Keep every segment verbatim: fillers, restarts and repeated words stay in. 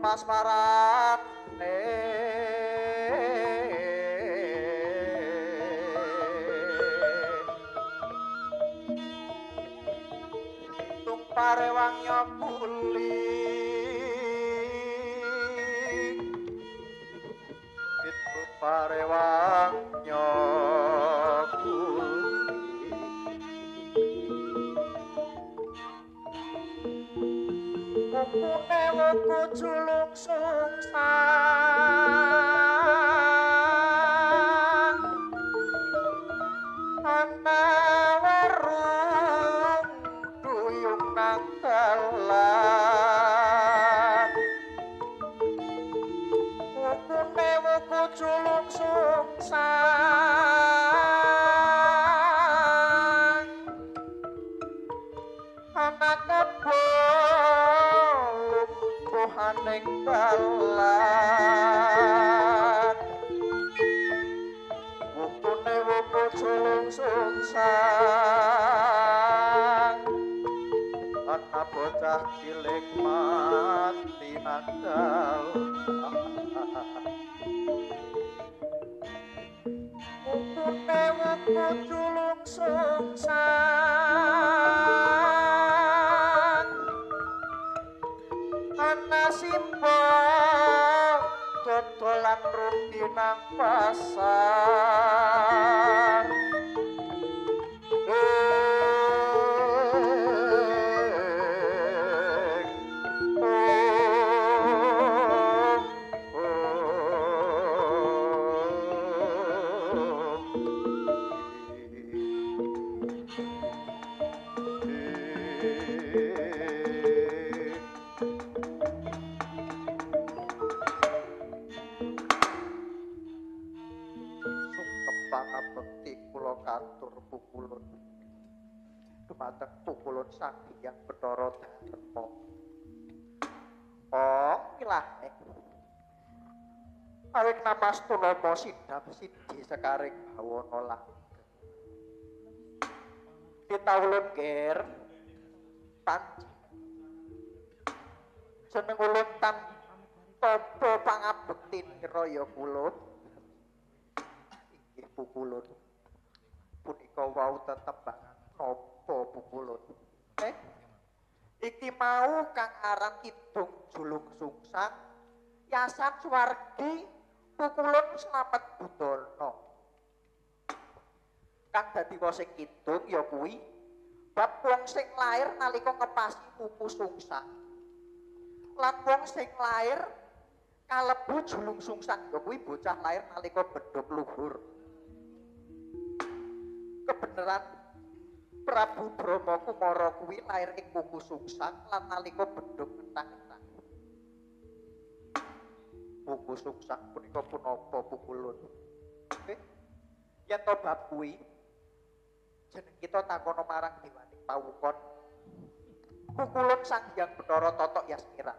laswarane tung parewangnya kuli itu parewangnya Kukune wuku julung sungsang ana warung duyung nang dalan Kukune wuku julung sungsang ana kebon haning dalan wukune wuku julung sungsang ana bocah cilik mati nandal wukune wuku julung sungsang ana simbol dodolan rugi nang pasar pangabekti kula katur pukulun dumateng pukulun Sang-Hyang Bathara Darma. Oh, kilane. Awit namastulama sidhap siji sekaring bawana langgeng. Pitawulun ger panci. Jeneng ulun tan tapa pangabekti raya kula. Pukulun punika wau tetembangan napa pukulun eh iki mau kang aran Kidung Julung Sungsang yasan swargi pukulun Slamet Budana kang dadi wosing kidung ya kuwi bab wong sing lair nalika ngepasi pupu sungsang lan wong sing lair kalebu julung sungsang ya kuwi bocah lair nalika bedhog luhur kebenaran Prabu Brahma Kumara kuwi lair ing Puku Sungsang lan nalika bedhog entang-entang. Puku Sungsang punika punapa pukulun? Nggih. Yen to bab kuwi jeneng kita takono marang dewaning pawukon. Pukulun Sang-Hyang Bathara Tata Yasmira.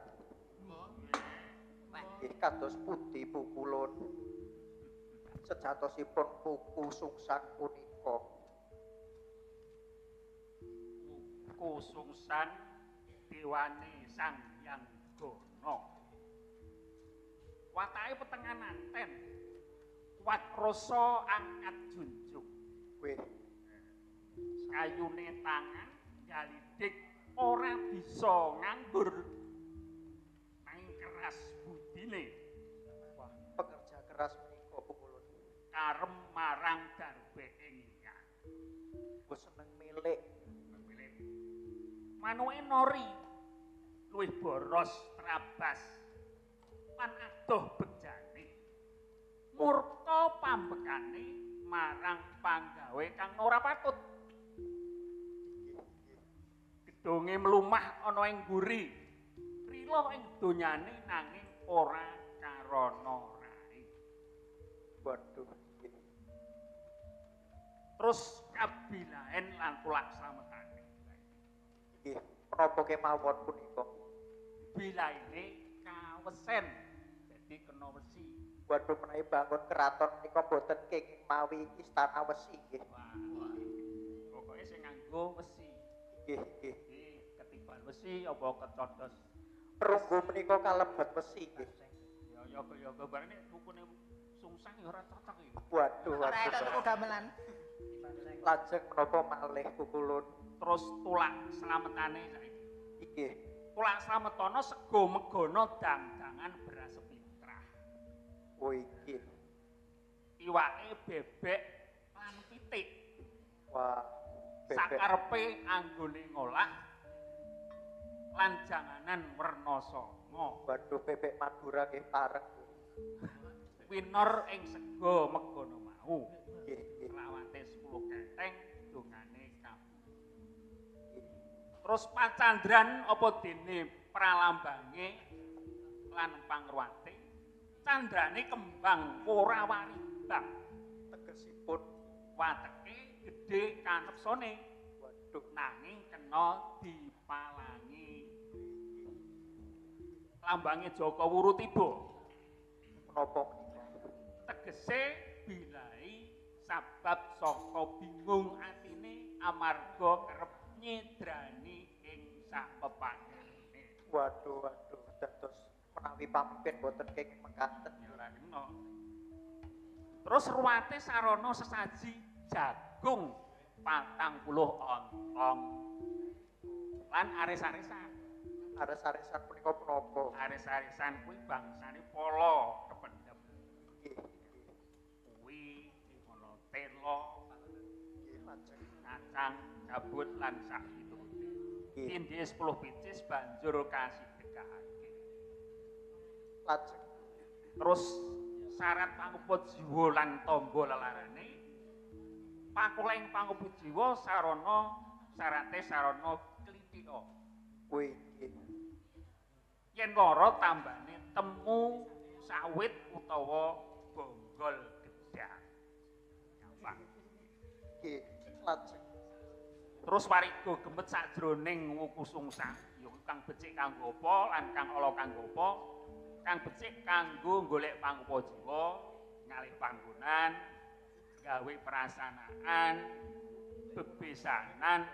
Nggih kados pundi pukulun? Sejatosipun Puku Sungsang punika Sungsang dewane Sang-Hyang Gana. Watake petenganan ten. Kuat rasa angkat junjung. Weh. Sayune tangan galidik ora bisa nganggur. Nanging keras budine. Wah, pekerja keras menika pukulun. Karem marang darbe ingkang. Ku seneng milik manuke nori luwih boros trabas lan adoh bejane murka pambekane marang panggawe kang ora patut gedonge mlumah ana ing mburi rila ing donyane nanging ora karana rai waduh terus kabilaen lan pulaksametane nggih menapa kemawon punika bilaine kawesen dadi kena wesi waduh menawi bangun keraton menika boten kenging mawi istana wesi nggih pokoke sing nganggo wesi nggih nggih ketiban wesi apa kecodhos Perunggu menika kalebet wesi nggih. Ya ya ya gambarane tukune sungsang ya ora cocok iki. Waduh, Ora waduh. enak tuku gamelan. Lajeng menapa malih kukulun? Terus tulak slametane saiki. Inggih. Tulak slametana sego megono dang-dangan beras pintrah. Oh iki. Iwake bebek lan pitik. Wah, bebek. Sakarepe anggone ngolah lan janganan werna sanga. Waduh, bebek Madura nggih pareng. Winor ing sego megono mau. Nggih, nggih. Lawate sepuluh keteng dongane kabeh. Terus pacandran apa dene pralambange lan pangruwate candrane kembang ora waribang Tegesipun wateke gedhe kanepsone. waduh Nanging kena dipalangi. Lambange Jaka Wurutiba menapa menika? tegese bilai sabab saka bingung atine amarga kerep nyedrani ing sapepangane. Waduh, waduh, dados menawi pamimpin boten kenging mekaten. Ya ora kena. Terus ruwate sarana sesaji jagung patang puluh ontong lan aris-arisan. Ares-aresan punika menapa? Aris-arisan kuwi bangsane polo kependhem. Nggih, Kuwi ana telo, nggih, lajeng. kacang, gabut lan sak piturute. Nggih, Indhe sepuluh picis banjur kasidhekake. lajeng. Terus syarat panguput jiwa lan tamba lelarane pakuleng panguput jiwa sarana syarate sarana klithika. Kuwi nggih. Yen lara tambane temu sawit utawa bonggol gedhang. Gampang. Nggih, lajeng. Terus wariga gemet sajroning wuku sungsang ya kang becik kanggo apa lan kang ala kanggo apa. Kang becik kanggo golek pangupa jiwa, ngalih panggonan, gawe prasanaan, bebesanan,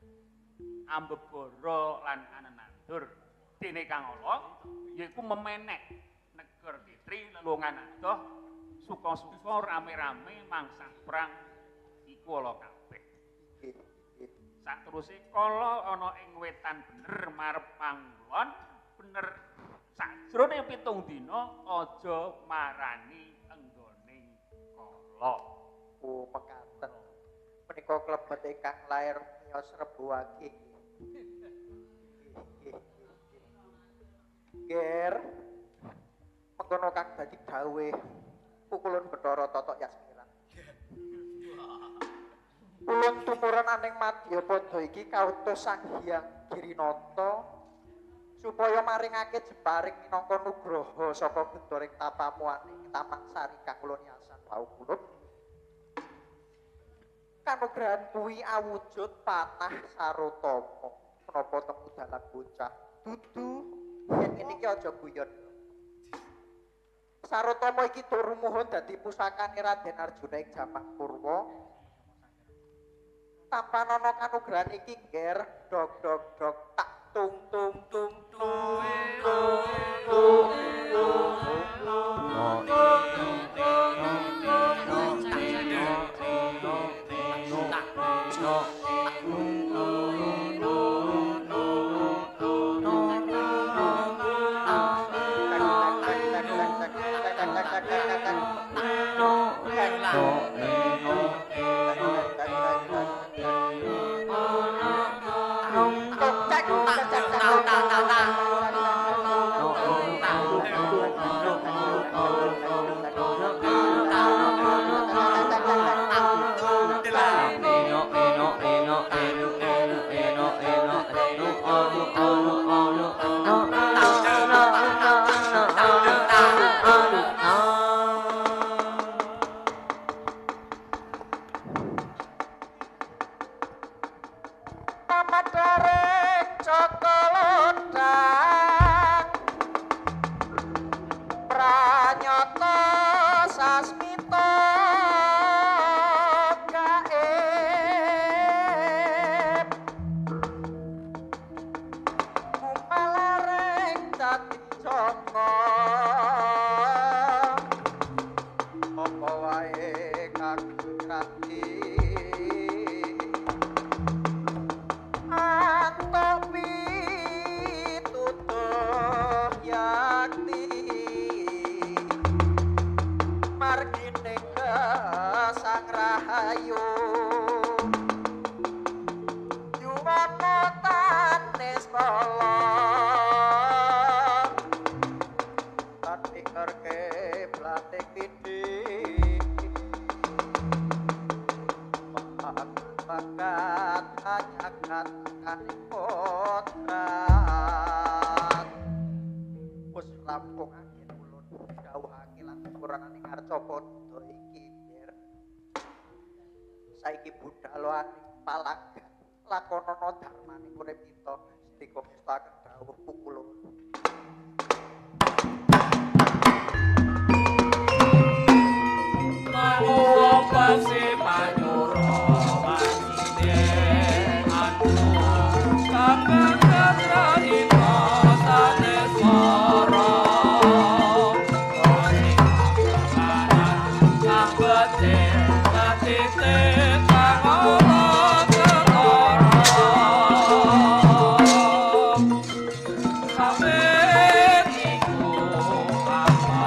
ambegara lan anenandur. Dene kang ala yaiku memenek neger titri lelungan adoh, suka-suka rame-rame mangsah perang iku ala kabeh. Nggih, nggih. Sateruse kala ana ing wetan bener marep panggon bener sajrone pitung dina aja marani enggoning kala. Oh, mekaten. Menika klebet ingkang lair miyos Rebuwage. Nggih, nggih, nggih. Ger, mengkono kang dadi dawuh pukulun Bathara Totok Yasmiran. Ulun tumuran aning Madyapada iki kautus Sang Hyang Girinata supaya maringake jemparing minangka nugraha saka gendoring tapamuaning Taman Sari kang kula nyasan wau kulun. Kanugrahan kuwi awujud panah sarutama menapa temu dalan bocah. Dudu yen ngene iki aja guyon. Sarutama iki tur rumuhun dadi pusakane Raden Arjuna ing jaman purwa. Tanpa ana kanugrahan iki ngger dog dog dog tak tung tung tung tung tung tung kagrati antuk pitutuh yakti margine sang rahayu yuwana tanes kala katingerke platik pidi bakat ajakat kaning potrat wis rampung angin ulun dawuhake lan turanane ngarca padha iki yer saiki budhal aning palanggan lakonana dharmane urip kita sedika mustaken dawuh pukulun mau pasti panyuro wasine aku sampeyan katrahina sanes mara ora kabete katite kangolo ketara sampeyan iku apa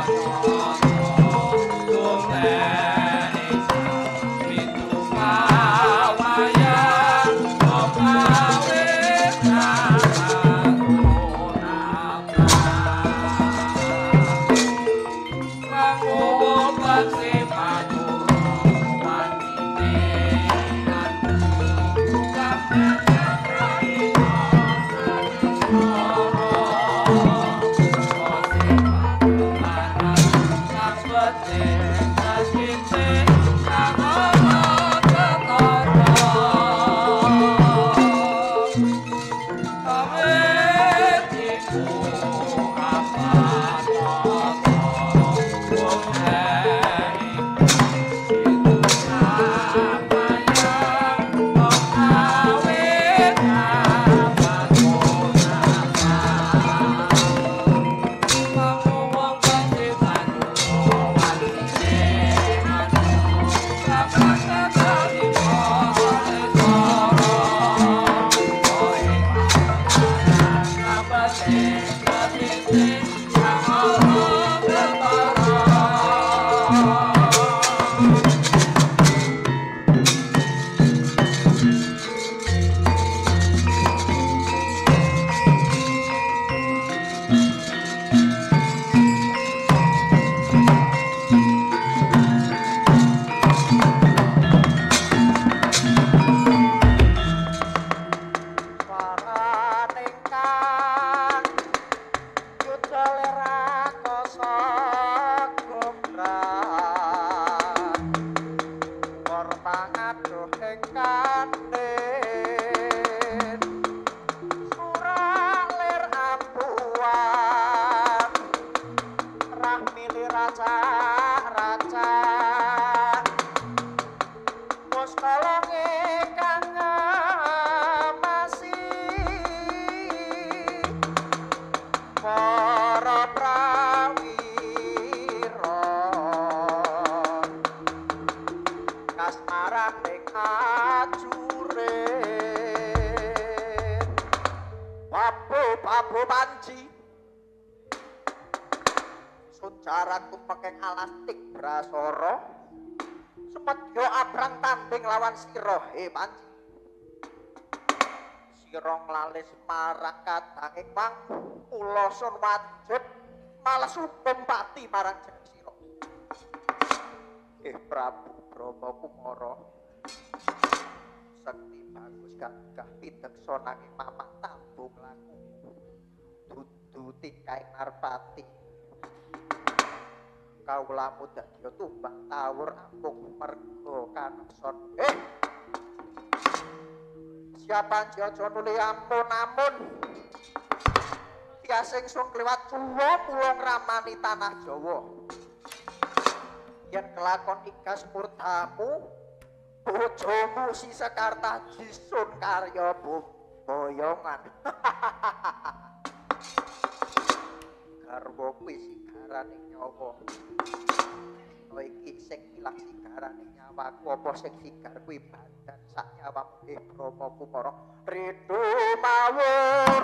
Prabu Panji Sunjaraku pekeng alastik brasara semedya abrang tanding lawan sira he Panji sira nglalis marang kadanging wang kula sun wajib males hukum pati marang jeneng sira eh Prabu Brahma Kumara sekti bagus gagah pideksana ing mamah tambung laku dudu tikaing Narpati kawulamu dadi tumbang tawur ampung merga kanekson eh siapa aja nuli ampun-ampun tiasing sung kliwat Jawa kula ngramani tanah Jawa yen kelakon ikas murtamu bojomu si Sekarta jisun karya boyongan garwa kuwi sigarane nyawa dina iki sing ilang sigarane nyawaku apa sing sigar kuwi badan sak nyawamu nggih Brahma Kumara rindu mawon